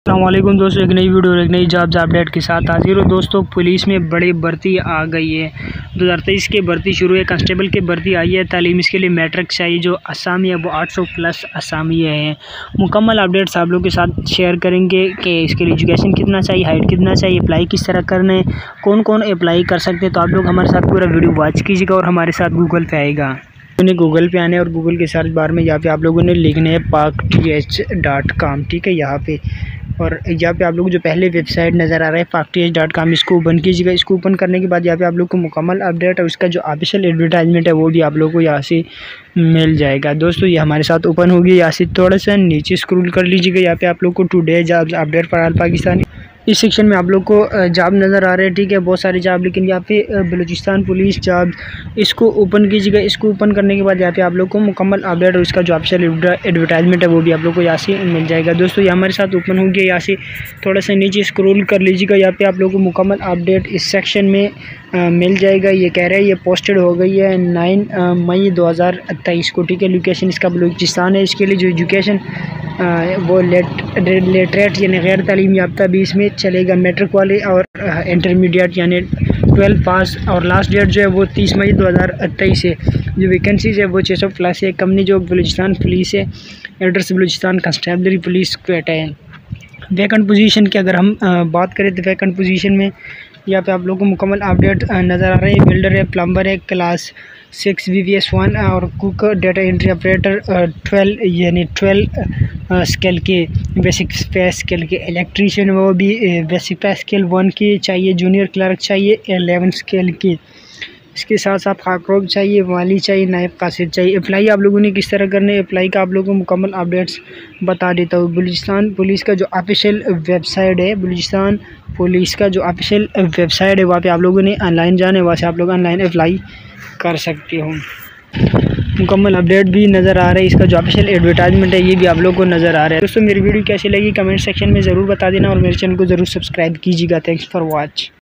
अस्सलामुअलैकुम दोस्तों, एक नई वीडियो और एक नई जॉब्स अपडेट के साथ हाजिर हो। दोस्तों, पुलिस में बड़ी भर्ती आ गई है। 2023 की भर्ती शुरू है। कांस्टेबल की भर्ती आई है। तालीम इसके लिए मैट्रिक चाहिए। जो असामी है वो 800 प्लस असामी है। मुकम्मल अपडेट्स आप लोगों के साथ शेयर करेंगे कि इसके लिए एजुकेशन कितना चाहिए, हाइट कितना चाहिए, अप्लाई किस तरह करना है, कौन कौन अप्लाई कर सकते हैं। तो आप लोग हमारे साथ पूरा वीडियो वॉच कीजिएगा और हमारे साथ गूगल पे आएगा। उन्हें गूगल पे आने और गूगल के सर्च बार में यहाँ पे आप लोगों ने लिखना है pakth.com। ठीक है, यहाँ पे और यहाँ पे आप लोग जो पहले वेबसाइट नज़र आ रहा है pakth.com, इसको ओपन कीजिएगा। इसको ओपन करने के बाद यहाँ पे आप लोग को मुकम्मल अपडेट और उसका जो ऑफिशियल एडवर्टाइजमेंट है वो भी आप लोग को यहाँ से मिल जाएगा। दोस्तों, ये हमारे साथ ओपन होगी। यहाँ से थोड़ा सा नीचे स्क्रॉल कर लीजिएगा। यहाँ पे आप लोग को today jobs update for all Pakistani, इस सेक्शन में आप लोग को जॉब नज़र आ रहे हैं। ठीक है, बहुत सारे जॉब, लेकिन यहाँ पे बलूचिस्तान पुलिस जॉब, इसको ओपन कीजिएगा। इसको ओपन करने के बाद यहाँ पे आप लोग को मुकम्मल अपडेट और इसका जो ऑफिशियल एडवर्टाइजमेंट है वो भी आप लोग को यहाँ से मिल जाएगा। दोस्तों, ये हमारे साथ ओपन हो गया। यहाँ से थोड़ा सा नीचे स्क्रॉल कर लीजिएगा। यहाँ पे आप लोग को मुकम्मल अपडेट इस सेक्शन में मिल जाएगा। ये कह रहा है ये पोस्टेड हो गई है 9 मई 2023 को। ठीक है, लोकेशन इसका बलूचिस्तान है। इसके लिए जो एजुकेशन वो लेटरेट यानी गैर तालीम याफ्ता भी इसमें चलेगा। मैट्रिक वाले और इंटरमीडिएट यानी 12 पास, और लास्ट डेट जो है वो 30 मई 2023 है। जो वैकेंसीज है वो 600 प्लस है। कंपनी जो बलूचिस्तान पुलिस है, address Balochistan constabulary police Quetta है। वैकेंट पोजीशन की अगर हम बात करें तो वैकेंट पोजीशन में यहाँ पे आप लोगों को मुकम्मल अपडेट नज़र आ रहे हैं। बिल्डर है, प्लम्बर है, क्लास 6 VVS 1 और cook, data entry operator 12 scale के, बेसिक पे स्केल के, इलेक्ट्रीशियन वो भी बेसिक पे स्केल 1 की चाहिए, जूनियर क्लर्क चाहिए 11 स्केल की। इसके साथ साथ खाकरोब चाहिए, वाली चाहिए, नायब कासिद चाहिए। अप्लाई आप लोगों ने किस तरह करने, अप्लाई का आप लोगों को मुकम्मल अपडेट्स बता देता हूँ। बलूचिस्तान पुलिस का जो ऑफिशियल वेबसाइट है, बलूचिस्तान पुलिस का जो ऑफिशियल वेबसाइट है, वहाँ पे आप लोगों ने ऑनलाइन जाना है। वहाँ से आप लोग ऑनलाइन अप्लाई कर सकते हो। मुकम्मल अपडेट भी नज़र आ रहा है। इसका जो ऑफिशियल एडवर्टाइजमेंट है ये भी आप लोगों को नज़र आ रहा है। दोस्तों, मेरी वीडियो कैसी लगी कमेंट सेक्शन में ज़रूर बता देना और मेरे चैनल को ज़रूर सब्सक्राइब कीजिएगा। Thanks for watch.